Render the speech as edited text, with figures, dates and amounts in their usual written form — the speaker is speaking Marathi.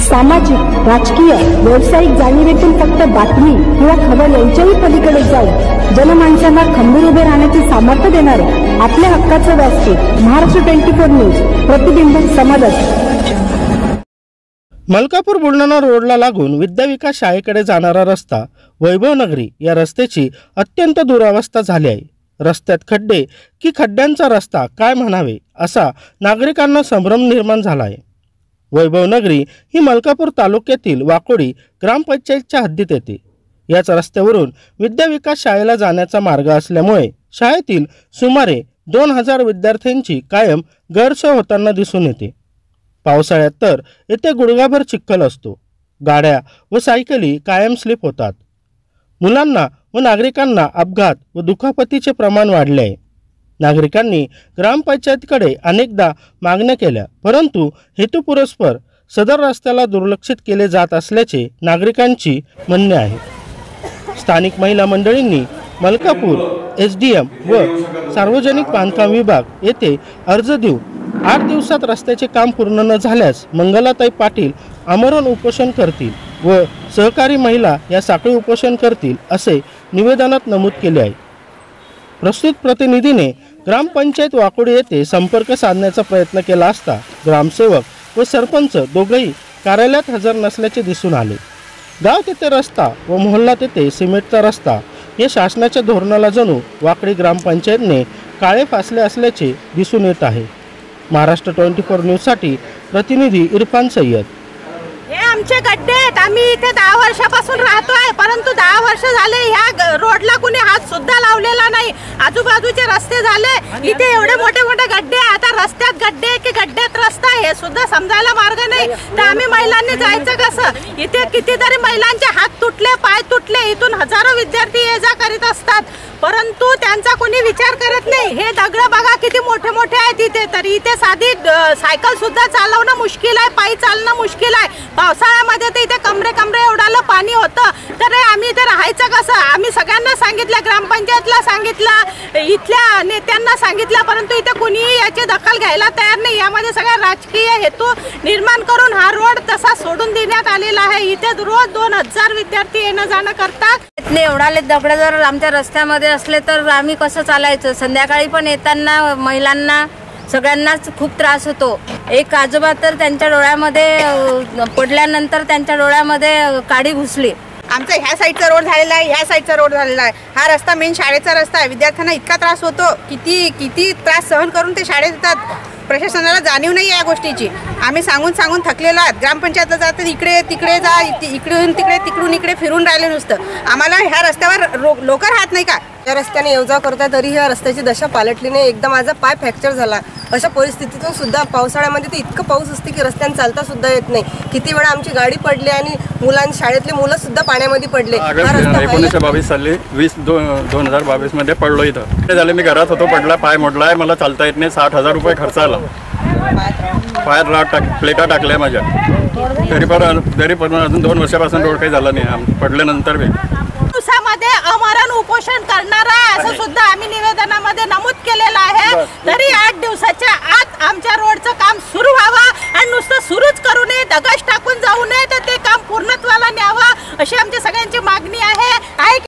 सामाजिक, राजकीय, व्यावसायिक जाणीवेतून फक्त बातमी किंवा खबर यांच्याही पलीकडे जाऊन जनमानसांना खंबीर उभे राहण्याचे सामर्थ्य देणारे आपल्या हक्काचे व्यासपीठ महाराष्ट्र 24 न्यूज, प्रतिबिंब समाजाचे। मलकापूर बुलढाणा रोडला लागून विद्याविकास शाळेकडे जाणारा रस्ता वैभव नगरी या रस्त्याची अत्यंत दुरावस्था झाली आहे। रस्त्यात खड्डे की खड्ड्यांचा रस्ता काय म्हणावे असा नागरिकांना संभ्रम निर्माण झाला आहे। वैभव नगरी ही मलकापूर तालुक्यातील वाकोडी ग्रामपंचायतच्या हद्दीत येते। याच रस्त्यावरून विद्याविकास शाळेला जाण्याचा मार्ग असल्यामुळे शाळेतील सुमारे 2000 विद्यार्थ्यांची कायम गैरसोय होताना दिसून येते। पावसाळ्यात तर येथे गुडघाभर चिखल असतो। गाड्या व सायकली कायम स्लिप होतात। मुलांना व नागरिकांना अपघात व दुखापतीचे प्रमाण वाढले आहे। नागरिकांनी ग्रामपंचायतीकडे अनेकदा मागण्या केल्या, परंतु हेतुपुरस्पर सदर रस्त्याला दुर्लक्षित केले जात असल्याचे नागरिकांची म्हणणे आहे। स्थानिक महिला मंडळींनी मलकापूर SDM व सार्वजनिक बांधकाम विभाग येथे अर्ज देऊन 8 दिवसात रस्त्याचे काम पूर्ण न झाल्यास मंगलाताई पाटील आमरण उपोषण करतील व सहकारी महिला या साखळी उपोषण करतील असे निवेदनात नमूद केले आहे। प्रस्तुत प्रतिनिधीने ग्रामपंचायत वाकोडी येथे संपर्क साधण्याचा प्रयत्न केला असता ग्रामसेवक व सरपंच दोघेही कार्यालयात हजर नसल्याचे दिसून आले। गाव तेथे रस्ता व मोहल्ला तेथे सिमेंटचा रस्ता या शासनाच्या धोरणाला जणू वाकोडी ग्रामपंचायतने काळे फासले असल्याचे दिसून येत आहे। महाराष्ट्र 24 न्यूज साठी प्रतिनिधी इरफान सय्यद। हे आमचे गड्डे आहेत। आम्ही इथे 10 वर्षापासून राहतोय, परंतु 10 वर्ष झाले ह्या रोडला कुणी हात सुद्धा लावलेला नाही। आजूबाजूचे रस्ते झाले, इथे एवढे मोठे मोठे गड्डे। आता रस्त्यात गड्डे की गड्ड्यात रस्ता हे सुद्धा समजायला मार्ग नाही। तर आम्ही महिलांनी जायचं कसं? इथे कितीतरी महिलांचे हात तुटले, पाय तुटले। इथून हजारो विद्यार्थी ये जा करीत असतात, परंतु त्यांचा कोणी विचार करत नाही। हे दगड बघा किती मोठे मोठे आहेत इथे, तरी इथे साधी सायकल सुद्धा चालवणं मुश्किल आहे, पायी चालणं मुश्किल आहे। पावसाळ्यामध्ये तर इथे कमरे कमरे एवढालं पाणी होतं, तर आम्ही इथे राहायचं कसं? आम्ही सगळ्यांना सांगितलं, ग्रामपंचायतला सांगितलं, इथल्या नेत्यांना सांगितलं, परंतु इथे कुणीही याची दखल घ्यायला तयार नाही। यामध्ये सगळ्या राजकीय हेतू निर्माण करून हा रोड तसा सोडून देण्यात आलेला आहे। इथे रोज 2000 विद्यार्थी येणं जाणं करतात। इथले एवढाले दगड जर आमच्या रस्त्यामध्ये असले तर आम्ही कसं चालायचं? संध्याकाळी पण येताना महिलांना सगळ्यांनाच खूप त्रास होतो। एक आजोबा तर त्यांच्या डोळ्यामध्ये पडल्यानंतर त्यांच्या डोळ्यामध्ये काडी घुसली। आमचा ह्या साईडचा रोड झालेला आहे, ह्या साईडचा रोड झालेला आहे। हा रस्ता मेन शाळेचा रस्ता आहे। विद्यार्थ्यांना इतका त्रास होतो, किती त्रास सहन करून ते शाळेत येतात। प्रशासनाला जाणीव नाही या गोष्टीची। आम्ही सांगून थकलेलो आहोत। ग्रामपंचायतला जातात, इकडे तिकडे जा, इकडून तिकडे तिकडून इकडे फिरून राहिले नुसतं। आम्हाला ह्या रस्त्यावर लोक राहत नाही का? या रस्त्याने येवजा करता तरी ह्या रस्त्याची दशा पालटली नाही। एकदा माझा पाय फ्रॅक्चर झाला। अशा परिस्थितीतून सुद्धा पावसाळ्यामध्ये तर इतकं पाऊस असते की रस्त्याने चालता सुद्धा येत नाही। किती वेळा आमची गाडी पडली आणि शाळेतले मुलं सुद्धा पाण्यामध्ये पडले। 1922 साली 2022 मध्ये पडलो इथं। झाले मी घरात होतो, पडला, पाय मोडलाय, मला चालता येत नाही। 60,000 रुपये खर्च आला। पायात प्लेटा टाकल्या माझ्या, तरी पण अजून 2 वर्षापासून रोड काही झाला नाही। पडल्यानंतर दिवसामध्ये अमरण उपोषण करणार आहे असं सुद्धा आम्ही निवेदनामध्ये नमूद केलेलं आहे। तरी 8 दिवसाच्या आत आमच्या रोडचं काम सुरू व्हावं आणि नुसतं सुरूच करू नये, दगड टाकून जाऊ नये, तर ते काम पूर्णत्वाला न्यावं अशी आमची सगळ्यांची